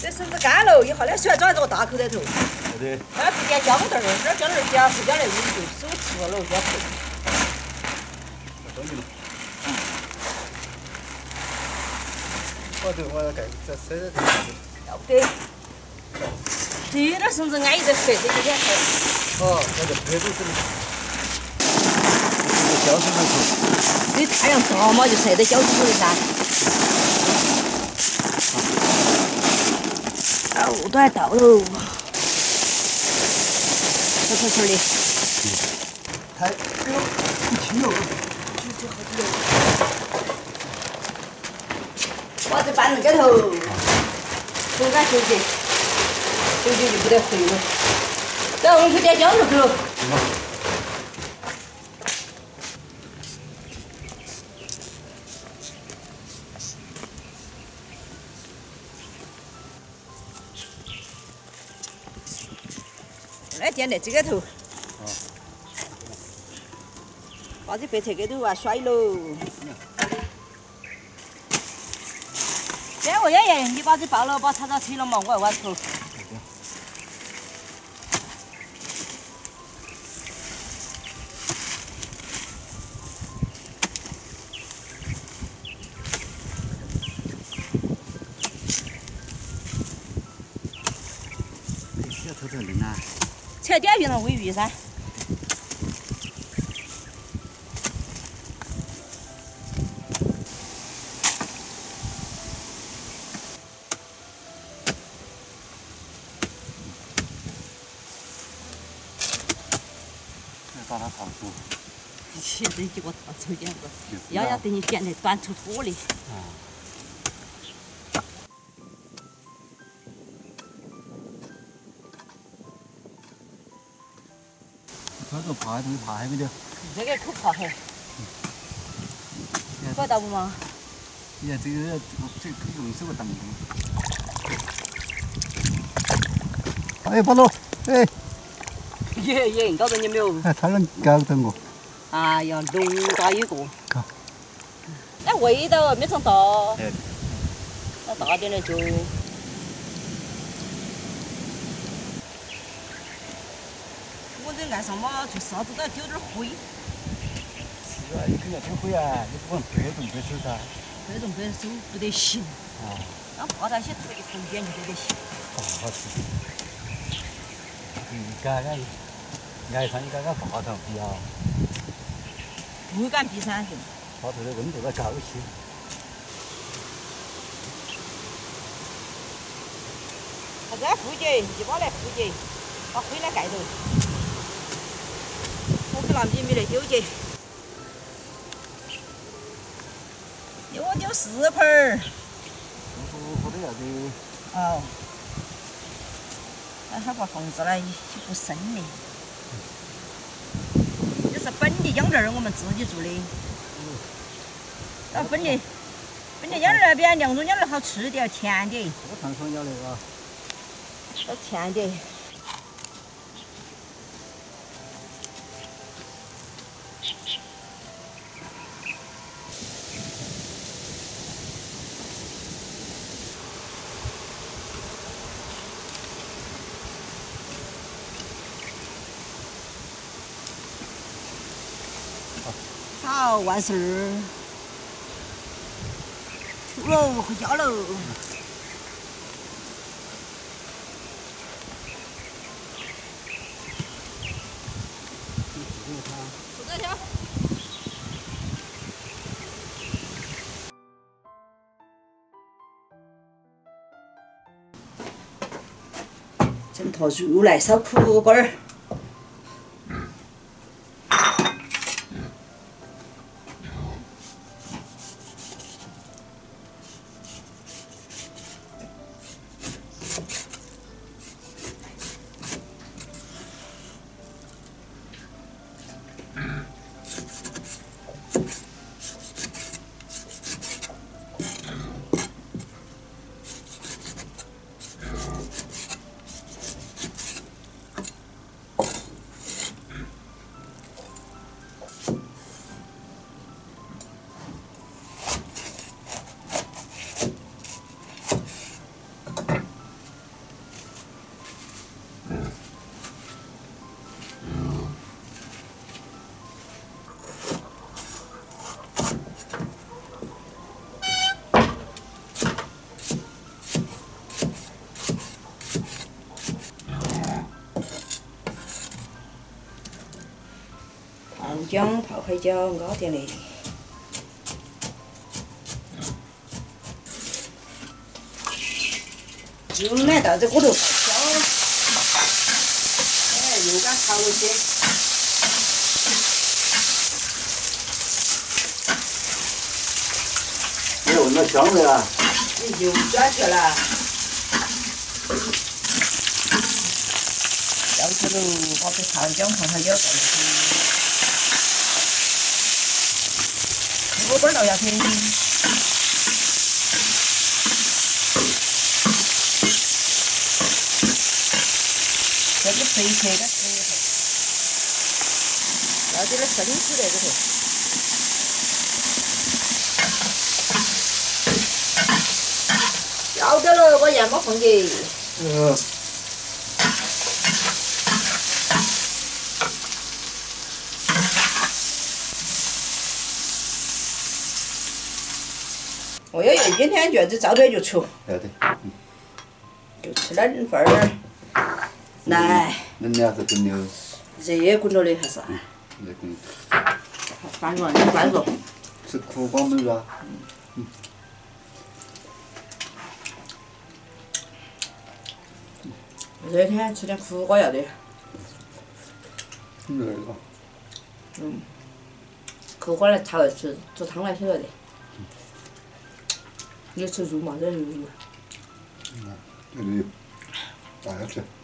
这绳子干了以后呢，喜欢装在这个大口袋头。 对。 那不加姜豆儿，这儿姜豆儿加不加那个就手吃了，要配。 装进了。我要盖再塞点。 要不得。这点绳子安逸得很，这有点厚。 哦，那就这都是。小手上头。 这太阳照嘛，就晒得小手头的噻。路都还到喽，臭臭的。 太，哎呦，不轻了。 我这板子盖头，手感休息，休息就不得回了。然后我们去点姜入去了。来点在这个头，把这白菜给头啊甩喽。这我爷爷，你把这爆了，把叉子吹了嘛，我要挖头。 小偷头拎啊。 才点鱼上喂鱼噻。 把它烫熟。 现在给我烫熟点子，要等你变得短坨坨的。 这个怕东西怕还没得。 这个可怕很。搞到不嘛？ 你看这个可以用手个当。哎，把喽，哎。 耶，搞到你没有？ 哎，他能搞到我。 哎呀，龙大一个。 好。 那味道没尝到。 哎。 那大点的就。我这岸上嘛，做啥子都要丢点灰。 是啊，你肯定要丢灰啊，你不能背动背手噻。 背动背手不得行。 啊。 那把那些土一碰扁就得行。 好吃。干挨上你干发头比啊。 不敢比噻。 发头的温度要高些。 还在附近，一把来附近，把灰来盖头。我不拿米来丢去。丢4盆儿。 不得要得。 哦。那他把房子呢，不深的。这是本地姜豆儿，我们自己做的。那本地姜豆儿那边凉州姜豆儿好吃点，甜点。 我看双椒的啊。 要甜点。好，完事儿。走喽，回家喽。走这条。整坨肉来烧苦瓜儿。 浆泡海椒，熬点的。就来到这锅头烧，哎，肉干炒了些。 你闻到香味了？ 你又转去了。要这喽，把这泡姜泡海椒倒进去。锅巴倒下去。这个肥切的石头，要点儿生吃在里头。要得了，把盐巴放进。哦哟哟，今天卷子照点就出。 要得。 就吃2份儿。来。 恁俩是滚牛。 热滚了的还是？ 热滚。 翻着，你翻着。 吃苦瓜没有啊？ 热天吃点苦瓜要得。 热了。 苦瓜来炒来吃，做汤来吃要得。你吃肉嘛？这肉。 这里有，大家吃。